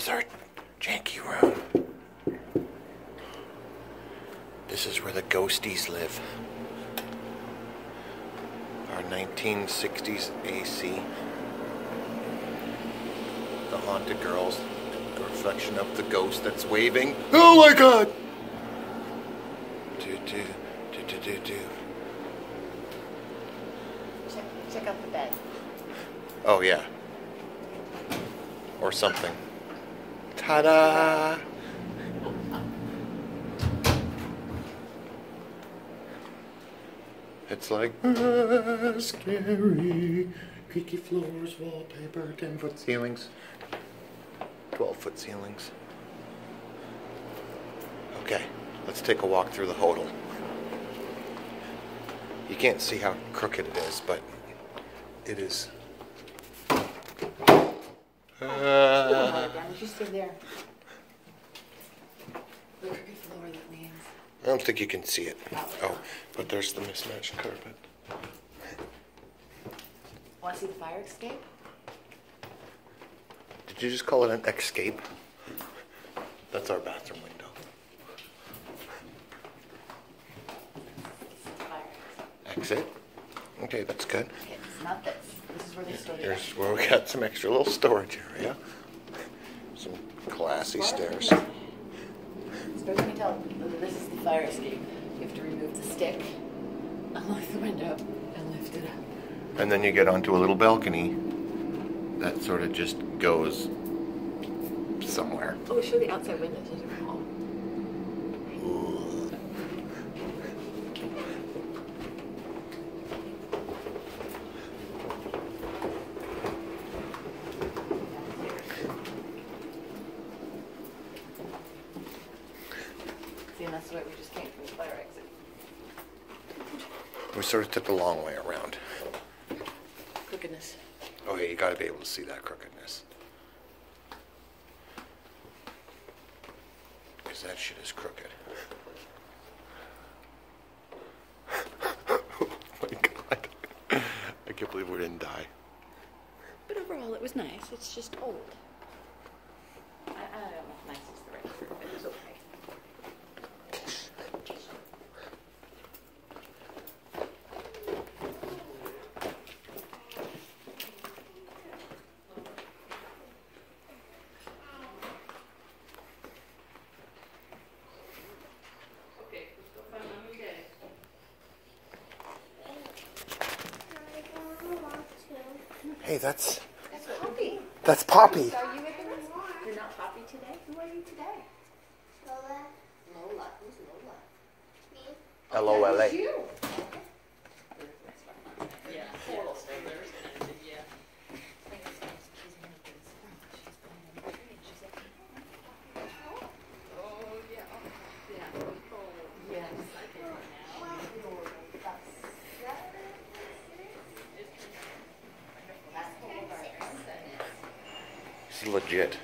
is our janky room. This is where the ghosties live. Our 1960s AC. The haunted girls. The reflection of the ghost that's waving. Oh my god! Check out the bed. Oh yeah. Or something. Ta-da! It's like scary. Creaky floors, wallpaper, 10-foot ceilings, 12-foot ceilings. Okay, let's take a walk through the hodl. You can't see how crooked it is, but it is. Did you stay there? The crooked floor, that means. I don't think you can see it. Oh, but there's the mismatched carpet. Want to see the fire escape? Did you just call it an escape? That's our bathroom window. Fire Exit. Okay, that's good. Okay, it's not this. This is where they store the Here's where we got some extra little storage area. Some classy stairs. So let me tell you, this is the fire escape. You have to remove the stick, unlock the window, and lift it up. And then you get onto a little balcony that sort of just goes somewhere. Oh, show the outside windows as you're home. See, and that's the way we just came from the fire exit. We sort of took the long way around. Crookedness. Oh yeah, you gotta be able to see that crookedness. Because that shit is crooked. Oh my god. I can't believe we didn't die. But overall, it was nice. It's just old. I don't know if nice is the right word, but it was okay. Hey, that's Poppy. Poppy. Are you with us? You're not Poppy today? Who are you today? Lola. Lola. Who's Lola? Me. L-O-L-A. Who's you? This is legit.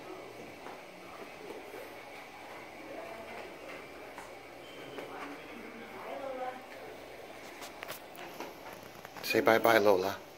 Say bye-bye, Lola.